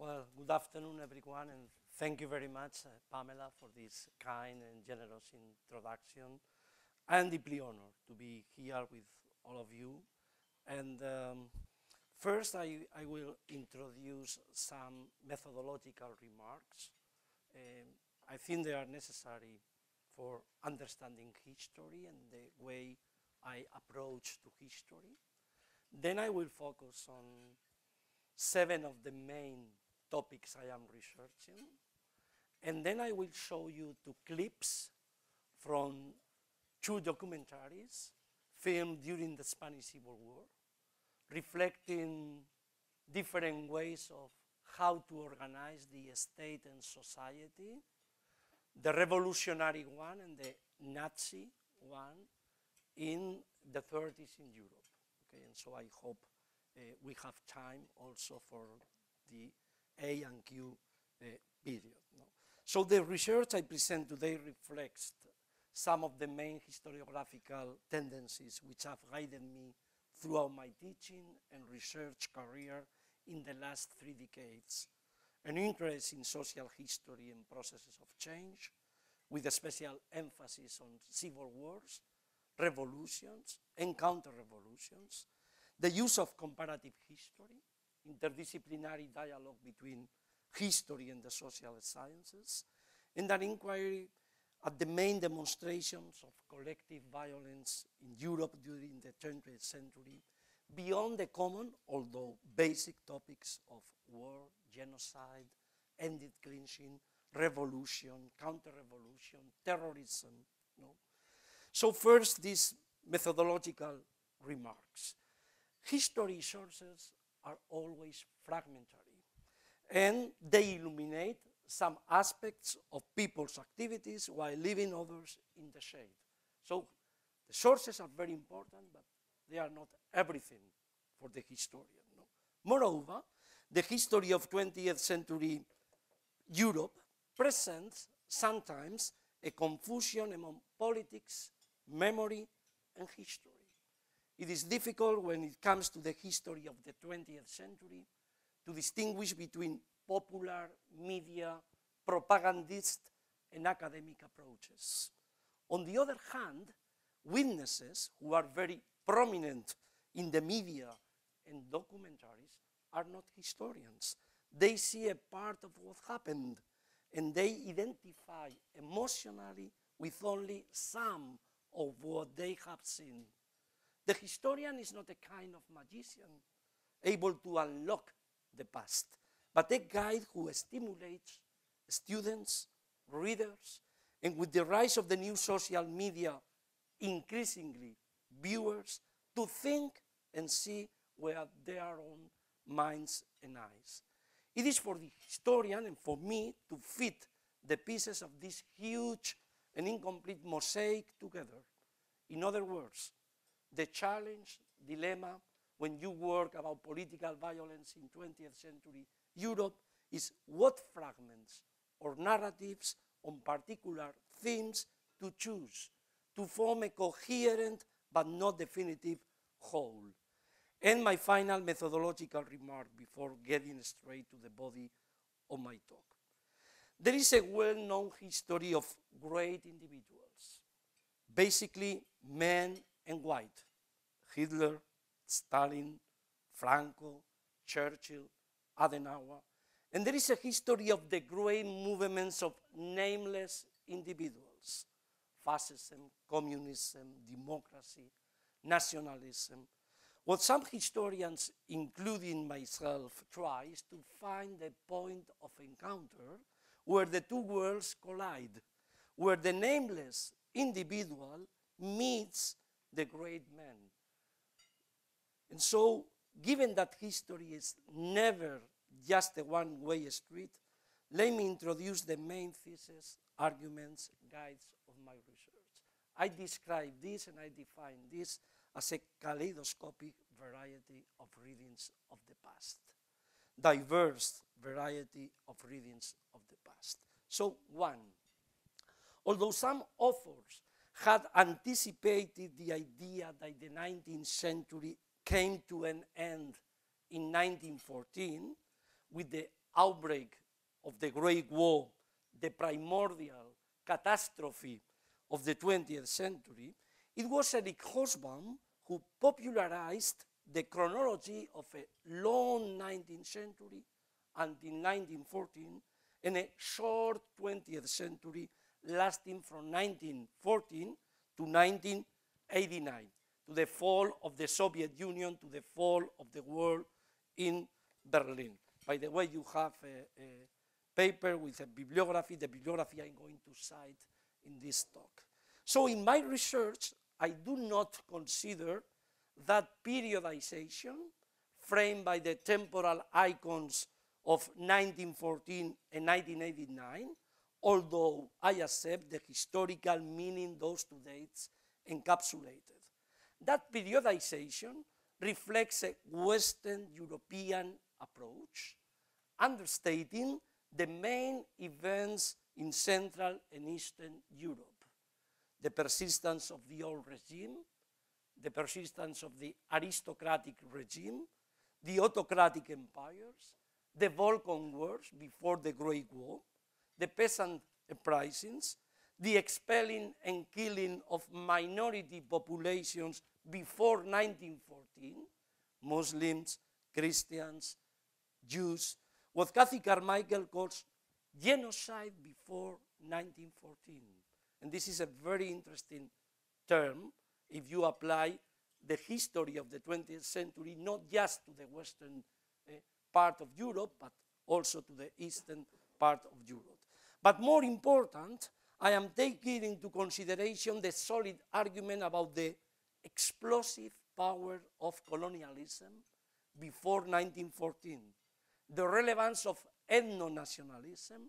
Well, good afternoon, everyone, and thank you very much, Pamela, for this kind and generous introduction. I am deeply honored to be here with all of you. And first, I will introduce some methodological remarks. I think they are necessary for understanding history and the way I approach to history. Then I will focus on 7 of the main topics I am researching. And then I will show you 2 clips from 2 documentaries filmed during the Spanish Civil War, reflecting different ways of how to organize the state and society, the revolutionary one and the Nazi one in the 30s in Europe. Okay, and so I hope we have time also for the A and Q period. No? So the research I present today reflects some of the main historiographical tendencies which have guided me throughout my teaching and research career in the last 3 decades. An interest in social history and processes of change, with a special emphasis on civil wars, revolutions, and counter-revolutions, the use of comparative history, interdisciplinary dialogue between history and the social sciences, and an inquiry at the main demonstrations of collective violence in Europe during the 20th century, beyond the common, although basic topics of war, genocide, ended clinching, revolution, counter-revolution, terrorism. No? So first, these methodological remarks. History sources are always fragmentary, and they illuminate some aspects of people's activities while leaving others in the shade. So the sources are very important, but they are not everything for the historian. No? Moreover, the history of 20th century Europe presents sometimes a confusion among politics, memory, and history. It is difficult when it comes to the history of the 20th century to distinguish between popular, media, propagandist, and academic approaches. On the other hand, witnesses who are very prominent in the media and documentaries are not historians. They see a part of what happened, and they identify emotionally with only some of what they have seen. The historian is not a kind of magician able to unlock the past, but a guide who stimulates students, readers, and with the rise of the new social media, increasingly viewers, to think and see with their own minds and eyes. It is for the historian and for me to fit the pieces of this huge and incomplete mosaic together. In other words, the challenge, dilemma, when you work about political violence in 20th century Europe is what fragments or narratives on particular themes to choose to form a coherent but not definitive whole. And my final methodological remark before getting straight to the body of my talk. There is a well-known history of great individuals, basically men and white: Hitler, Stalin, Franco, Churchill, Adenauer. And there is a history of the great movements of nameless individuals: fascism, communism, democracy, nationalism. What some historians, including myself, try is to find the point of encounter where the 2 worlds collide, where the nameless individual meets the great man. And so, given that history is never just a one-way street, let me introduce the main thesis, arguments, guides of my research. I describe this and I define this as a kaleidoscopic variety of readings of the past. Diverse variety of readings of the past. So, 1. Although some authors had anticipated the idea that the 19th century came to an end in 1914 with the outbreak of the Great War, the primordial catastrophe of the 20th century, it was Eric Hobsbawm who popularized the chronology of a long 19th century until 1914 and a short 20th century lasting from 1914 to 1989, to the fall of the Soviet Union, to the fall of the wall in Berlin. By the way, you have a paper with a bibliography, the bibliography I'm going to cite in this talk. So in my research, I do not consider that periodization framed by the temporal icons of 1914 and 1989, although I accept the historical meaning those two dates encapsulated. That periodization reflects a Western European approach, understating the main events in Central and Eastern Europe. The persistence of the old regime, the persistence of the aristocratic regime, the autocratic empires, the Balkan Wars before the Great War, the peasant uprisings, the expelling and killing of minority populations before 1914, Muslims, Christians, Jews, what Cathy Carmichael calls genocide before 1914. And this is a very interesting term if you apply the history of the 20th century, not just to the western part of Europe, but also to the eastern part of Europe. But more important, I am taking into consideration the solid argument about the explosive power of colonialism before 1914, the relevance of ethno-nationalism,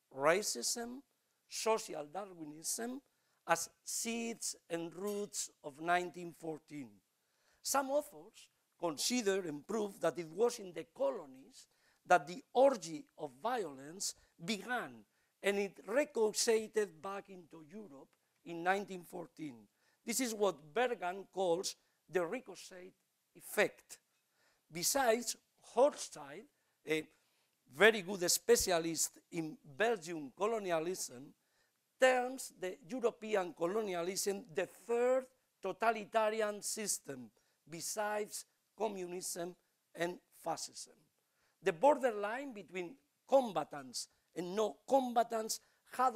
racism, social Darwinism as seeds and roots of 1914. Some authors consider and prove that it was in the colonies that the orgy of violence began, and it ricocheted back into Europe in 1914. This is what Bergan calls the ricochet effect. Besides, Hochschild, a very good specialist in Belgian colonialism, terms the European colonialism the third totalitarian system besides communism and fascism. The borderline between combatants and no combatants had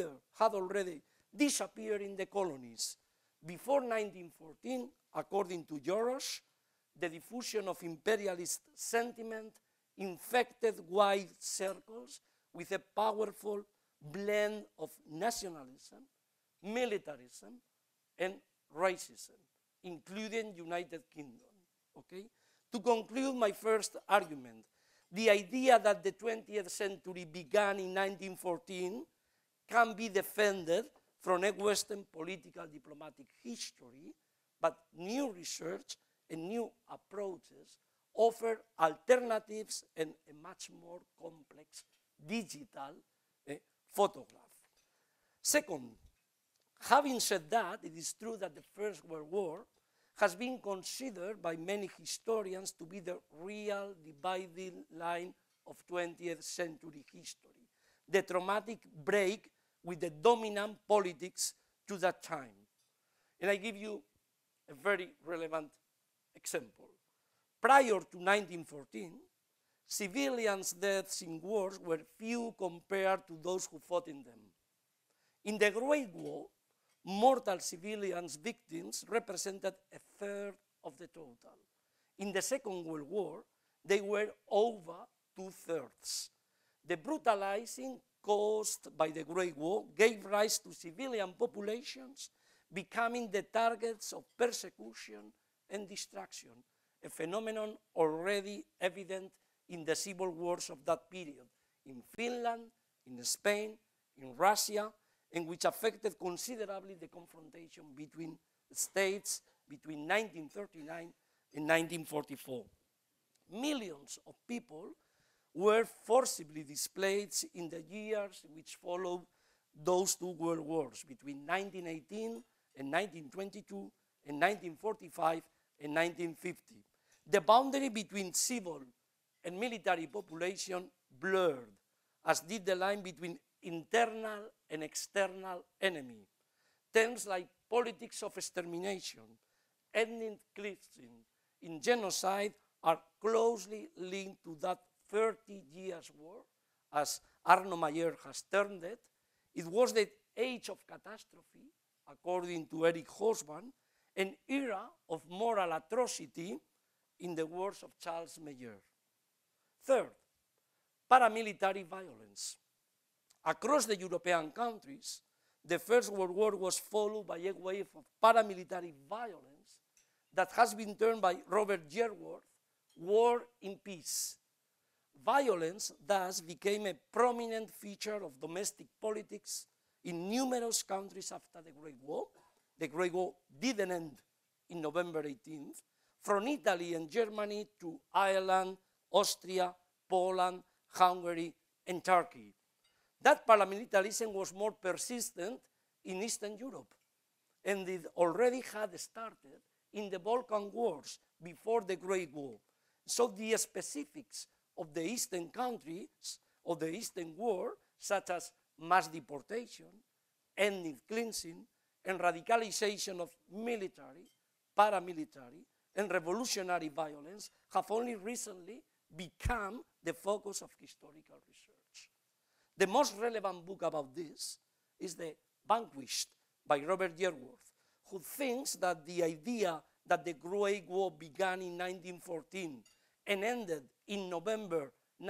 already disappeared in the colonies. Before 1914, according to Jorosch, the diffusion of imperialist sentiment infected wide circles with a powerful blend of nationalism, militarism, and racism, including United Kingdom. Okay? To conclude my first argument, the idea that the 20th century began in 1914 can be defended from a Western political diplomatic history, but new research and new approaches offer alternatives and a much more complex digital photograph. Second, having said that, it is true that the First World War has been considered by many historians to be the real dividing line of 20th century history, the traumatic break with the dominant politics to that time. And I give you a very relevant example. Prior to 1914, civilians' deaths in wars were few compared to those who fought in them. In the Great War, mortal civilians' victims represented a third of the total. In the Second World War, they were over 2/3. The brutalizing caused by the Great War gave rise to civilian populations becoming the targets of persecution and destruction, a phenomenon already evident in the civil wars of that period, in Finland, in Spain, in Russia, and which affected considerably the confrontation between states between 1939 and 1944. Millions of people were forcibly displaced in the years which followed those two world wars, between 1918 and 1922, and 1945 and 1950. The boundary between civil and military population blurred, as did the line between internal and external enemy. Terms like politics of extermination, ethnic cleansing, in genocide are closely linked to that 30 years war, as Arno Mayer has termed it. It was the age of catastrophe, according to Eric Hobsbawm, an era of moral atrocity, in the words of Charles Mayer. Third, paramilitary violence. Across the European countries, the First World War was followed by a wave of paramilitary violence that has been termed by Robert Yearworth, war in peace. Violence thus became a prominent feature of domestic politics in numerous countries after the Great War. The Great War didn't end in November 18th. From Italy and Germany to Ireland, Austria, Poland, Hungary, and Turkey. That paramilitarism was more persistent in Eastern Europe, and it already had started in the Balkan Wars before the Great War. So the specifics of the Eastern countries of the Eastern War, such as mass deportation, ethnic cleansing, and radicalization of military, paramilitary, and revolutionary violence, have only recently become the focus of historical research. The most relevant book about this is The Vanquished by Robert Yearworth, who thinks that the idea that the Great War began in 1914 and ended in November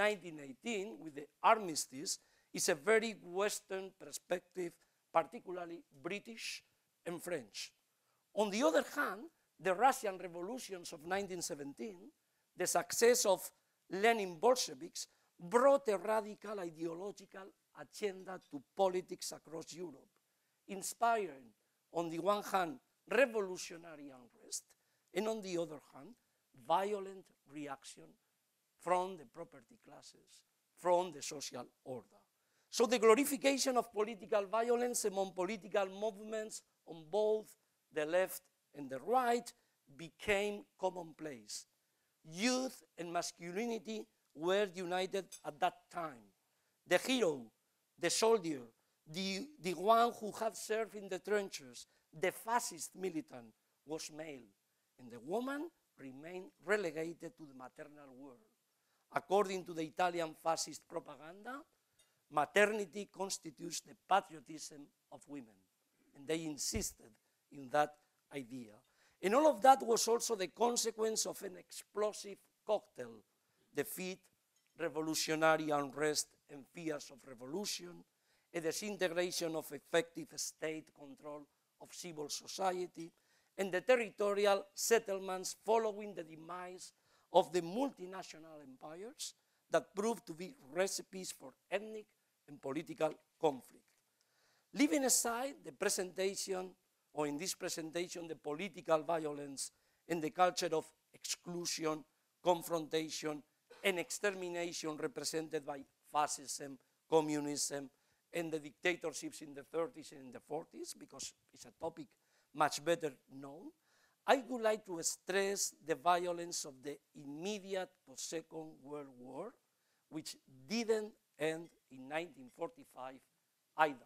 1918 with the armistice is a very Western perspective, particularly British and French. On the other hand, the Russian revolutions of 1917, the success of Lenin Bolsheviks, brought a radical ideological agenda to politics across Europe, inspiring, on the one hand, revolutionary unrest, and on the other hand, violent reaction from the property classes, from the social order. So the glorification of political violence among political movements on both the left and the right became commonplace. Youth and masculinity were united at that time. The hero, the soldier, the one who had served in the trenches, the fascist militant, was male, and the woman remained relegated to the maternal world. According to the Italian fascist propaganda, maternity constitutes the patriotism of women, and they insisted in that idea. And all of that was also the consequence of an explosive cocktail: defeat, revolutionary unrest and fears of revolution, a disintegration of effective state control of civil society, and the territorial settlements following the demise of the multinational empires that proved to be recipes for ethnic and political conflict. Leaving aside the presentation, or in this presentation, the political violence and the culture of exclusion, confrontation, and extermination represented by fascism, communism, and the dictatorships in the 30s and in the 40s, because it's a topic much better known, I would like to stress the violence of the immediate post-Second World War, which didn't end in 1945 either.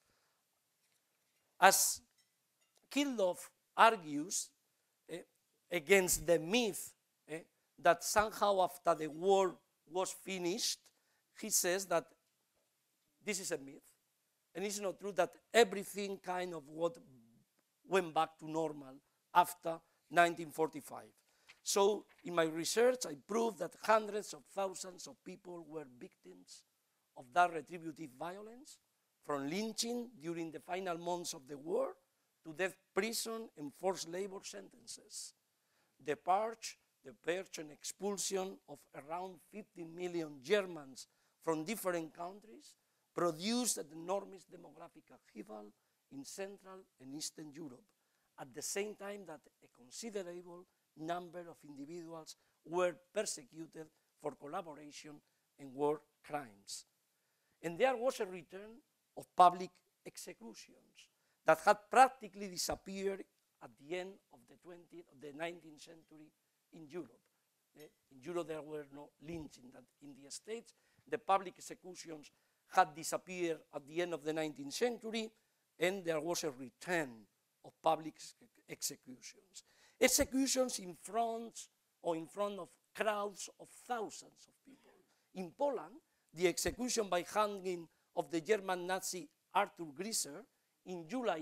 As Kildorff argues against the myth that somehow after the war was finished, he says that this is a myth, and it's not true that everything kind of went back to normal after 1945. So in my research, I proved that hundreds of thousands of people were victims of that retributive violence, from lynching during the final months of the war to death, prison, and forced labor sentences. The purge and expulsion of around 50 million Germans from different countries produced an enormous demographic upheaval in Central and Eastern Europe, at the same time that a considerable number of individuals were persecuted for collaboration in war crimes. And there was a return of public executions that had practically disappeared at the end of the 19th century in Europe. In Europe there were no lynching in the States, the public executions had disappeared at the end of the 19th century, and there was a return of public executions. Executions in front of crowds of thousands of people. In Poland, the execution by hanging of the German Nazi Arthur Grisser in July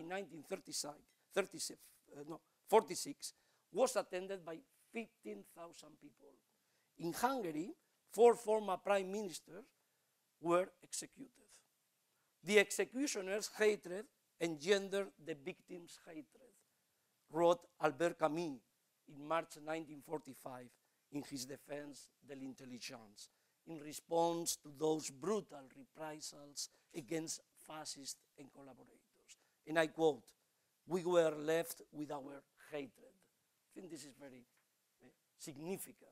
1946 was attended by 15,000 people. In Hungary, 4 former prime ministers were executed. The executioners' hatred engendered the victims' hatred, wrote Albert Camus in March 1945 in his defense de l'intelligence, in response to those brutal reprisals against fascists and collaborators. And I quote, "We were left with our hatred." I think this is very significant,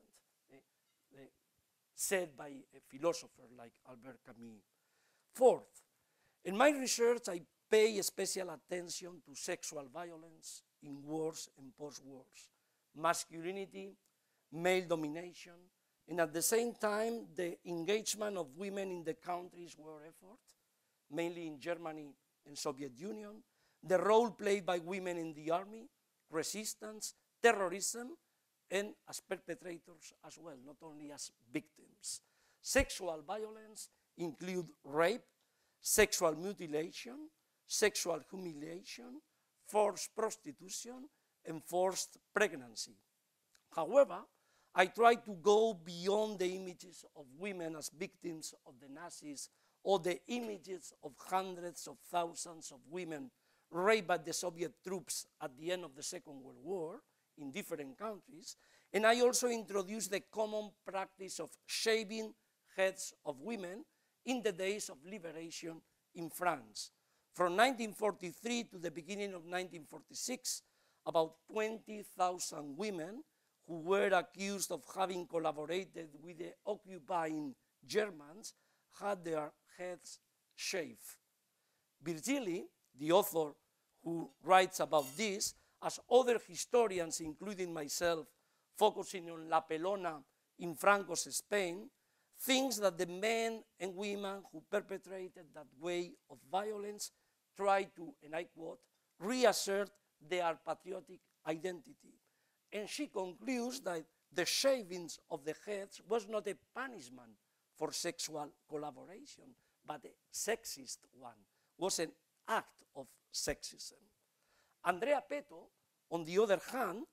said by a philosopher like Albert Camus. Fourth, in my research, I pay special attention to sexual violence in wars and post-wars, masculinity, male domination, and at the same time, the engagement of women in the country's war effort, mainly in Germany and Soviet Union, the role played by women in the army, resistance, terrorism, and as perpetrators as well, not only as victims. Sexual violence include rape, sexual mutilation, sexual humiliation, forced prostitution, and forced pregnancy. However, I try to go beyond the images of women as victims of the Nazis or the images of hundreds of thousands of women raped by the Soviet troops at the end of the Second World War in different countries, and I also introduced the common practice of shaving heads of women in the days of liberation in France. From 1943 to the beginning of 1946, about 20,000 women who were accused of having collaborated with the occupying Germans had their heads shaved. Virgili, the author who writes about this, as other historians, including myself, focusing on La Pelona in Franco's Spain, thinks that the men and women who perpetrated that way of violence tried to, and I quote, reassert their patriotic identity. And she concludes that the shavings of the heads was not a punishment for sexual collaboration, but a sexist one, was an act of sexism. Andrea Peto, on the other hand,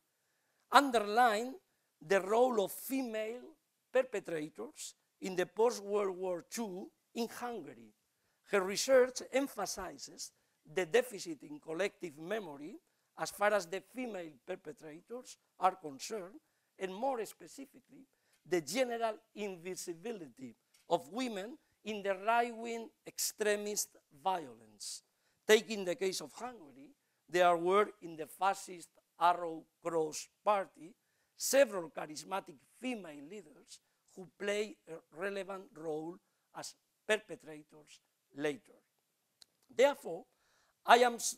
underlined the role of female perpetrators in the post-World War II in Hungary. Her research emphasizes the deficit in collective memory as far as the female perpetrators are concerned, and more specifically, the general invisibility of women in the right-wing extremist violence. Taking the case of Hungary, there were in the fascist Arrow Cross Party several charismatic female leaders who play a relevant role as perpetrators later. Therefore, I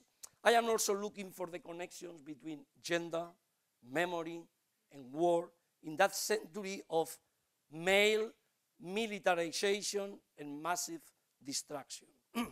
am also looking for the connections between gender, memory, and war in that century of male militarization and massive destruction.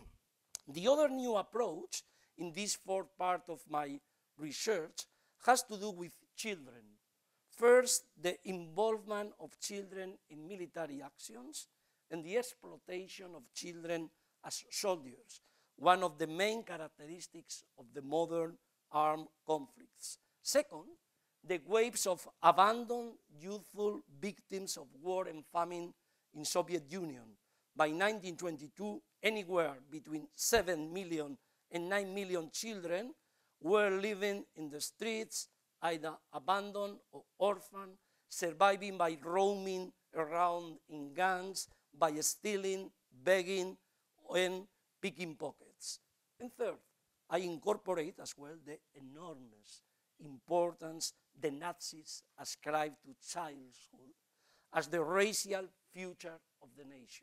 The other new approach in this fourth part of my research has to do with children. First, the involvement of children in military actions and the exploitation of children as soldiers, one of the main characteristics of the modern armed conflicts. Second, the waves of abandoned youthful victims of war and famine in Soviet Union. By 1922, anywhere between 7 million and 9 million children were living in the streets, either abandoned or orphaned, surviving by roaming around in gangs, by stealing, begging, and picking pockets. And third, I incorporate as well the enormous importance the Nazis ascribed to childhood as the racial future of the nation.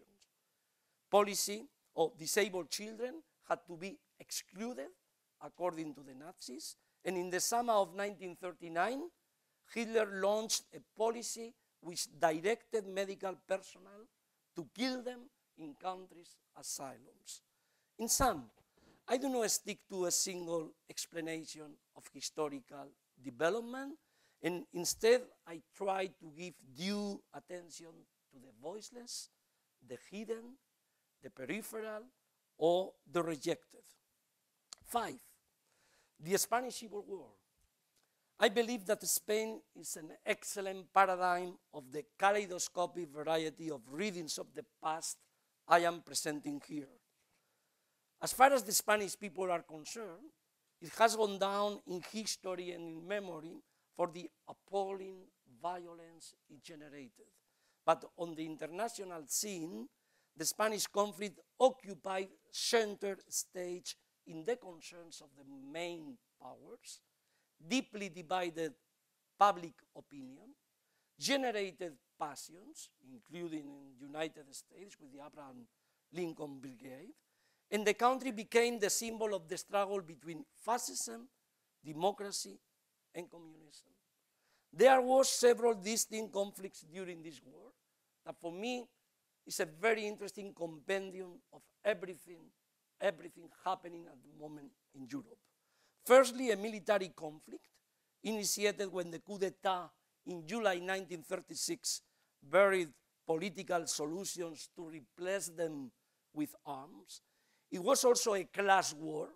Policy of disabled children had to be excluded, according to the Nazis, and in the summer of 1939, Hitler launched a policy which directed medical personnel to kill them in countries' asylums. In sum, I do not stick to a single explanation of historical development, and instead I try to give due attention to the voiceless, the hidden, the peripheral, or the rejected. 5, the Spanish Civil War. I believe that Spain is an excellent paradigm of the kaleidoscopic variety of readings of the past I am presenting here. As far as the Spanish people are concerned, it has gone down in history and in memory for the appalling violence it generated. But on the international scene, the Spanish conflict occupied center stage in the concerns of the main powers, deeply divided public opinion, generated passions, including in the United States with the Abraham Lincoln Brigade, and the country became the symbol of the struggle between fascism, democracy, and communism. There were several distinct conflicts during this war that for me is a very interesting compendium of everything happening at the moment in Europe. Firstly, a military conflict initiated when the coup d'etat in July 1936 buried political solutions to replace them with arms. It was also a class war.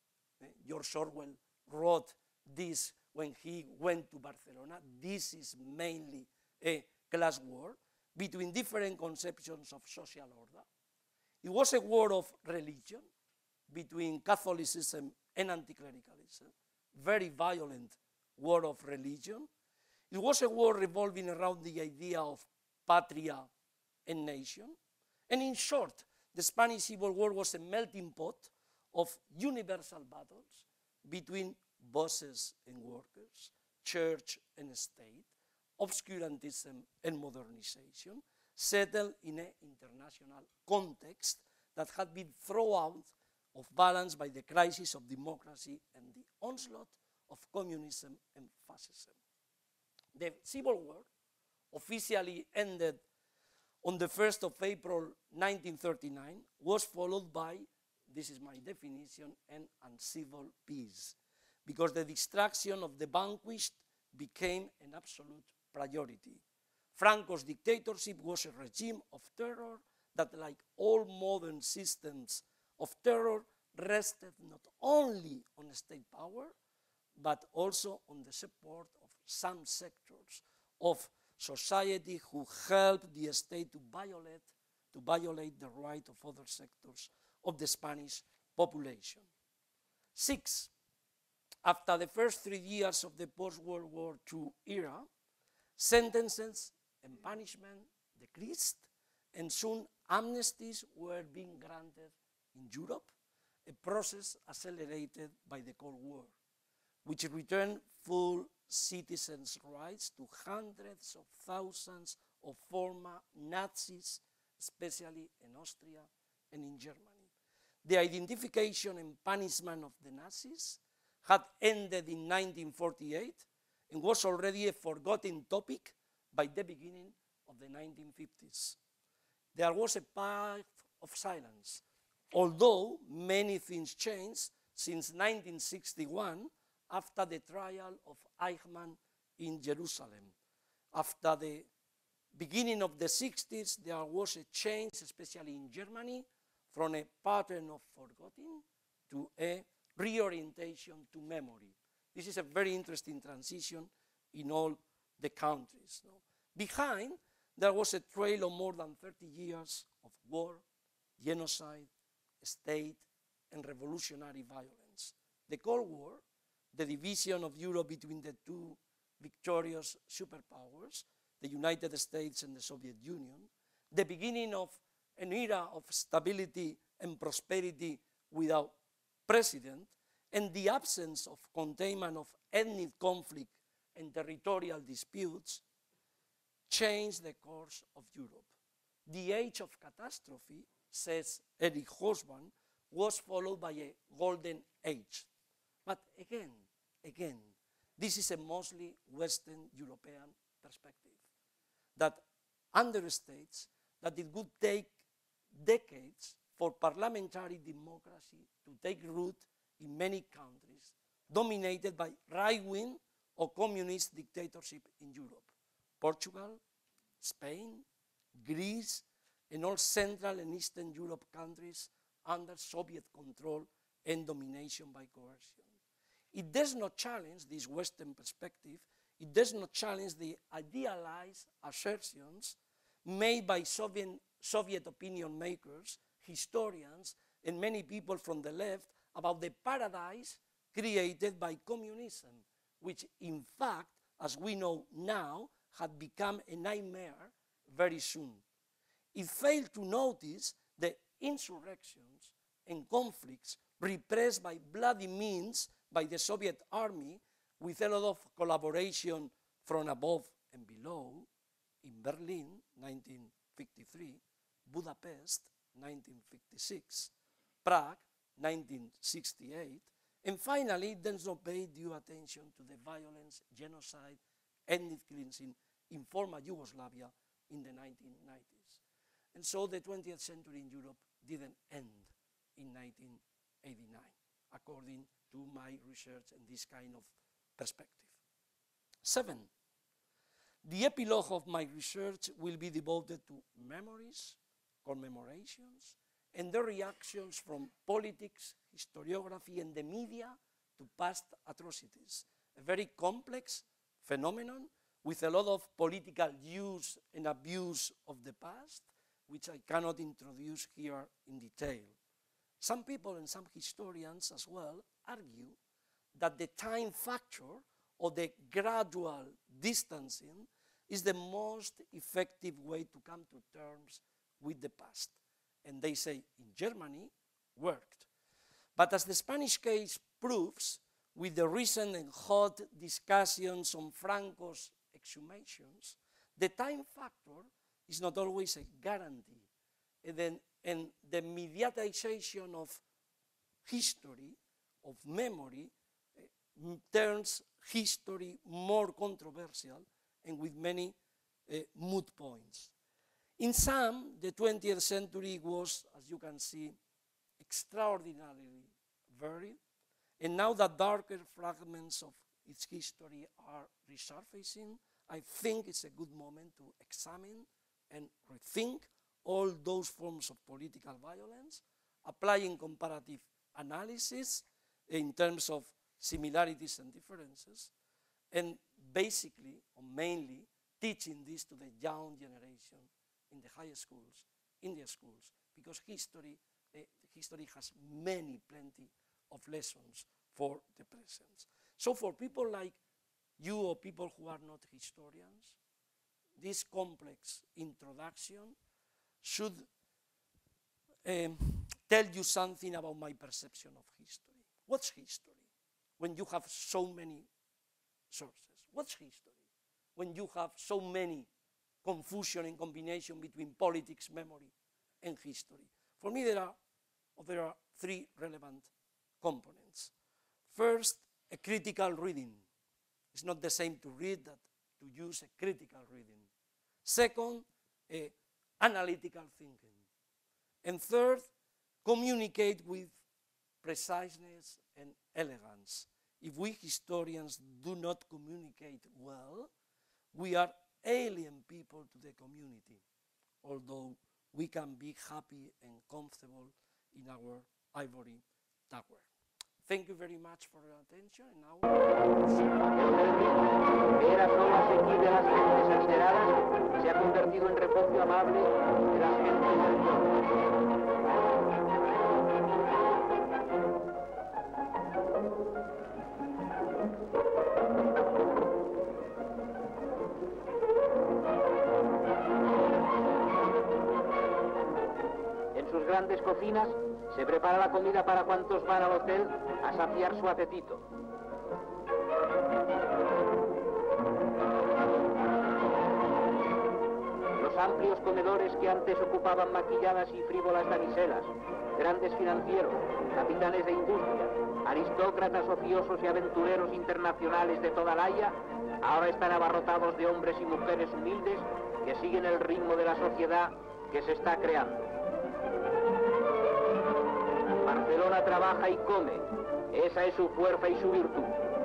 George Orwell wrote this when he went to Barcelona. This is mainly a class war between different conceptions of social order. It was a war of religion between Catholicism and anti-clericalism, very violent war of religion. It was a war revolving around the idea of patria and nation. And in short, the Spanish Civil War was a melting pot of universal battles between bosses and workers, church and state, obscurantism and modernization, settled in an international context that had been thrown out of balance by the crisis of democracy and the onslaught of communism and fascism. The Civil War officially ended on the 1st of April 1939, was followed by, this is my definition, an uncivil peace, because the destruction of the vanquished became an absolute priority. Franco's dictatorship was a regime of terror that, like all modern systems of terror, rested not only on state power, but also on the support of some sectors of society who helped the state to violate the right of other sectors of the Spanish population. 6, after the first 3 years of the post-World War II era, sentences and punishment decreased, and soon amnesties were being granted in Europe, a process accelerated by the Cold War, which returned full citizens' rights to hundreds of thousands of former Nazis, especially in Austria and in Germany. The identification and punishment of the Nazis had ended in 1948 and was already a forgotten topic by the beginning of the 1950s. There was a path of silence, although many things changed since 1961 after the trial of Eichmann in Jerusalem. After the beginning of the 60s, there was a change, especially in Germany, from a pattern of forgetting to a reorientation to memory. This is a very interesting transition in all the countries. No? Behind, there was a trail of more than 30 years of war, genocide, state, and revolutionary violence. The Cold War, the division of Europe between the two victorious superpowers, the United States and the Soviet Union, the beginning of an era of stability and prosperity without precedent, and the absence of containment of ethnic conflict and territorial disputes changed the course of Europe. The age of catastrophe, says Eric Hobsbawm, was followed by a golden age. But again, this is a mostly Western European perspective that understates that it would take decades for parliamentary democracy to take root in many countries dominated by right-wing or communist dictatorship in Europe. Portugal, Spain, Greece, and all Central and Eastern Europe countries under Soviet control and domination by coercion. It does not challenge this Western perspective. It does not challenge the idealized assertions made by Soviet opinion makers, historians, and many people from the left about the paradise created by communism, which in fact, as we know now, had become a nightmare very soon. It failed to notice the insurrections and conflicts repressed by bloody means by the Soviet army with a lot of collaboration from above and below in Berlin, 1953, Budapest, 1956, Prague, 1968, and finally, it does not pay due attention to the violence, genocide, ethnic cleansing in former Yugoslavia in the 1990s. And so the 20th century in Europe didn't end in 1989, according to my research and this kind of perspective. 7, the epilogue of my research will be devoted to memories, commemorations, and the reactions from politics, historiography, and the media to past atrocities. A very complex phenomenon with a lot of political use and abuse of the past, which I cannot introduce here in detail. Some people and some historians as well argue that the time factor or the gradual distancing is the most effective way to come to terms with the past. And they say in Germany, worked. But as the Spanish case proves, with the recent and hot discussions on Franco's exhumations, the time factor is not always a guarantee. And the mediatization of history, of memory, turns history more controversial and with many moot points. In sum, the 20th century was, as you can see, extraordinarily varied, and now that darker fragments of its history are resurfacing, I think it's a good moment to examine and rethink all those forms of political violence, applying comparative analysis in terms of similarities and differences, and basically, or mainly, teaching this to the young generation in the higher schools, in their schools, because history has plenty of lessons for the present. So for people like you or people who are not historians, this complex introduction should tell you something about my perception of history. What's history? When you have so many sources. What's history? When you have so many confusion and combination between politics, memory, and history. For me, there are 3 relevant components. First, a critical reading. It's not the same to read that to use a critical reading. Second, analytical thinking. And third, communicate with preciseness and elegance. If we historians do not communicate well, we are alien people to the community, although we can be happy and comfortable in our ivory tower. Thank you very much for your attention. And now era solo aquí de las gentes adineradas, se ha convertido en refugio amable de las gentes del pueblo. En sus grandes cocinas se prepara la comida para cuantos van al hotel a saciar su apetito. Los amplios comedores que antes ocupaban maquilladas y frívolas damiselas, grandes financieros, capitanes de industria, aristócratas ociosos y aventureros internacionales de toda la Haya, ahora están abarrotados de hombres y mujeres humildes que siguen el ritmo de la sociedad que se está creando. Barcelona trabaja y come. Esa es su fuerza y su virtud.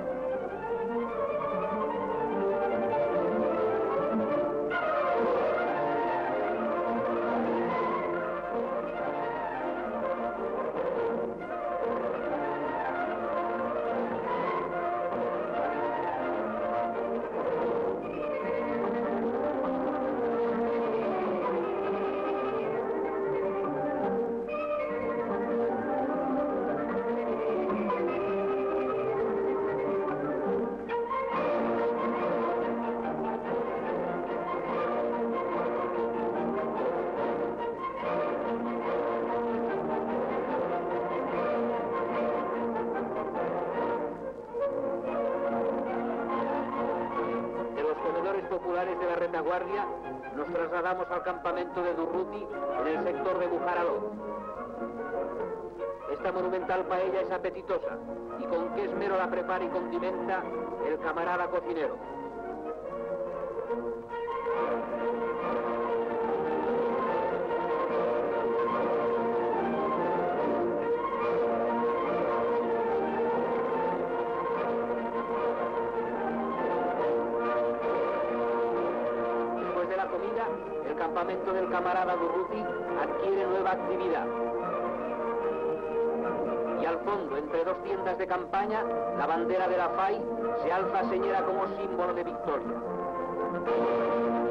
Populares de la retaguardia, nos trasladamos al campamento de Durruti en el sector de Bujaralo. Esta monumental paella es apetitosa y con qué esmero la prepara y condimenta el camarada cocinero. El campamento del camarada Durruti adquiere nueva actividad. Y al fondo, entre dos tiendas de campaña, la bandera de la FAI se alza señera como símbolo de victoria.